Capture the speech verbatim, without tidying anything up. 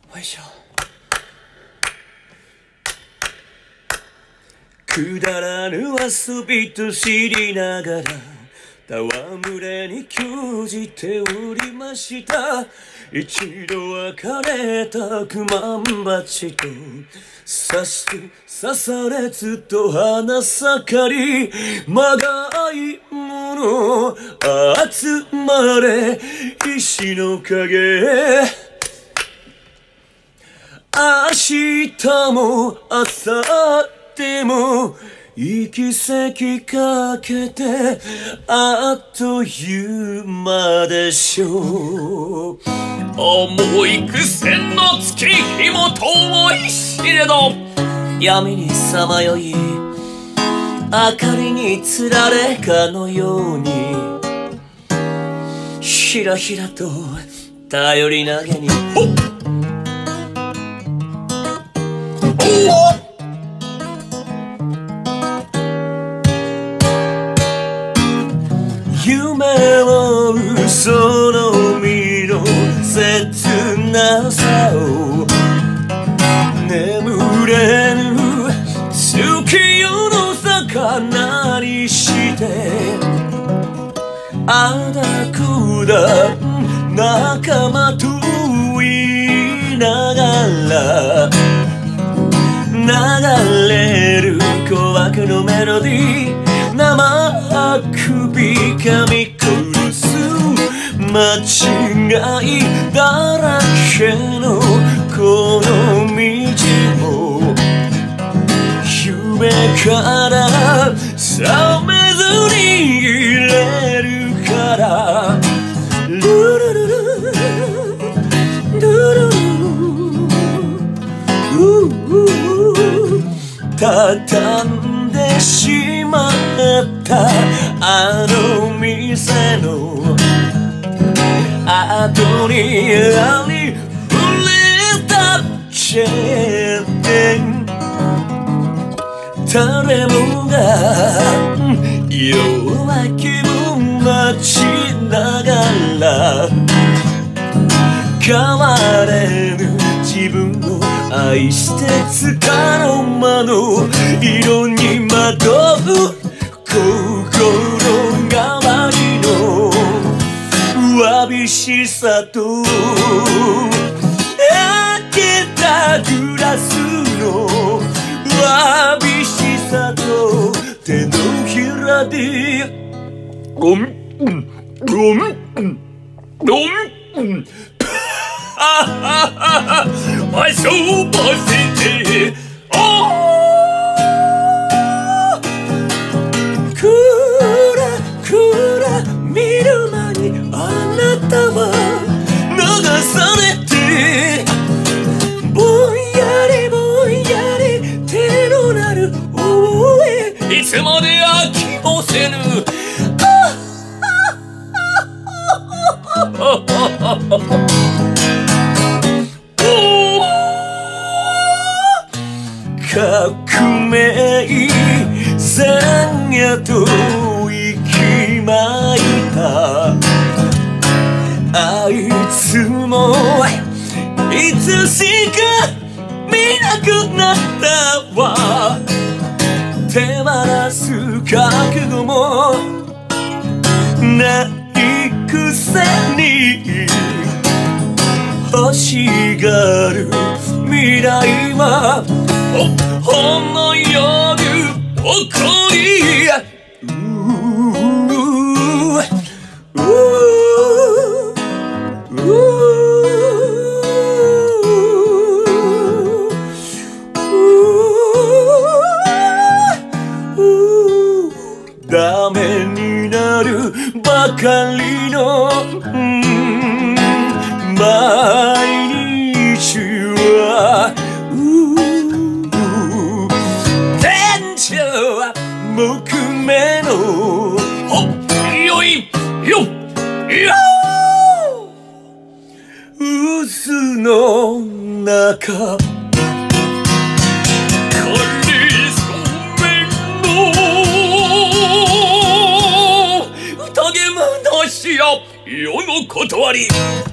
いしょ。くだらぬ遊びと知りながら戯れに興じておりました。一度別れたクマンバチと刺して刺されずと花盛り、まがいもの集まれ石の影、明日も明後日も行き先かけてあっという間でしょう。 重い癖の月日も遠いしれど、 闇にさまよい明かりにつられかのようにひらひらと頼り投げにほっ夢を嘘の実の切なさを眠れぬ月夜の魚にしてあだこだ仲間と言いながら流れる紅白のメロディー、生あくび噛み殺す間違いだらけのこの道も夢から覚めずにいれるからルルルルルルル畳んでしまったあの店の後にありふれたチェーン店、誰もが弱気分待ちながら変われぬ自分を愛してつかの間の色に惑う心変わりのわびしさと開けたグラスのわびしさと手のひらでゴンゴンゴンゴンあはは遊ばせてあくらくら見る間にあなたは流されてぼんやりぼんやり手のなる応援、 いつまで飽きもせぬ革命前夜と息巻いたあいつもいつしか見なくなったわ、手放す覚悟もないくせに欲しがる未来はほんの夜ぼこり、うーうーうーダメになるばかりの毎日は天井は木目のほっよいよよ渦の中世の断り